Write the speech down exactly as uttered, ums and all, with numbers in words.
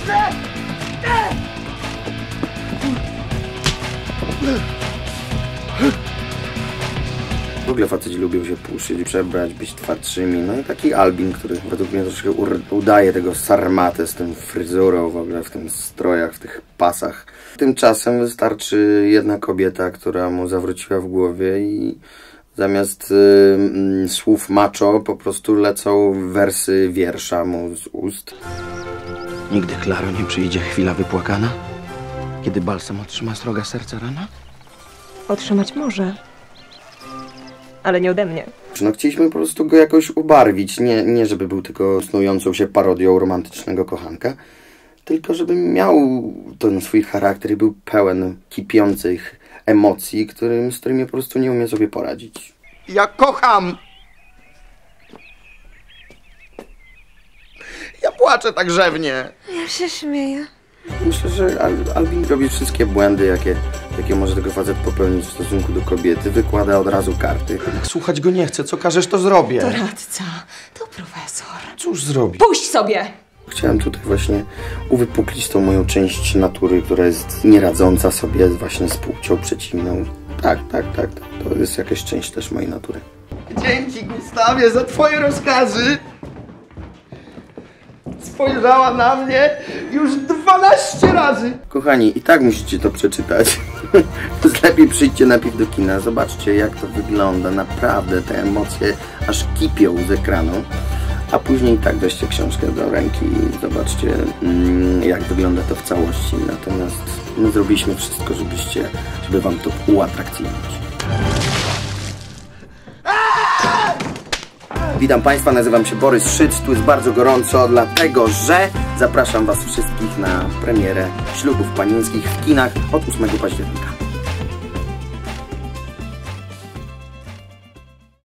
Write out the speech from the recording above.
W ogóle faceci lubią się puszyć, przebrać, być twardszymi. No i taki Albin, który według mnie troszkę udaje tego sarmatę z tym fryzurą, w ogóle w tym strojach, w tych pasach. Tymczasem wystarczy jedna kobieta, która mu zawróciła w głowie i zamiast y, słów macho po prostu lecą wersy wiersza mu z ust. Nigdy, Klaro, nie przyjdzie chwila wypłakana, kiedy balsam otrzyma sroga serca rana? Otrzymać może, ale nie ode mnie. No chcieliśmy po prostu go jakoś ubarwić, nie, nie żeby był tylko snującą się parodią romantycznego kochanka, tylko żeby miał ten swój charakter i był pełen kipiących emocji, którym, z którymi po prostu nie umie sobie poradzić. Ja kocham! Ja płaczę tak rzewnie. Ja się śmieję. Myślę, że Al Albin robi wszystkie błędy, jakie, jakie może tego facet popełnić w stosunku do kobiety. Wykłada od razu karty. Jak słuchać go nie chcę, co każesz, to zrobię. To radca, to profesor. Cóż zrobi? Puść sobie! Chciałem tutaj właśnie uwypuklić tą moją część natury, która jest nieradząca sobie właśnie z płcią przeciwną. Tak, tak, tak, tak. To jest jakaś część też mojej natury. Dzięki, Gustawie, za twoje rozkazy. Spojrzała na mnie już dwanaście razy. Kochani, i tak musicie to przeczytać. Lepiej przyjdźcie najpierw do kina, zobaczcie jak to wygląda. Naprawdę te emocje aż kipią z ekranu. A później i tak weźcie książkę do ręki i zobaczcie mm, jak wygląda to w całości. Natomiast my zrobiliśmy wszystko, żebyście, żeby wam to uatrakcyjnić. Witam Państwa, nazywam się Borys Szyc, tu jest bardzo gorąco, dlatego że zapraszam Was wszystkich na premierę Ślubów Panieńskich w kinach od ósmego października.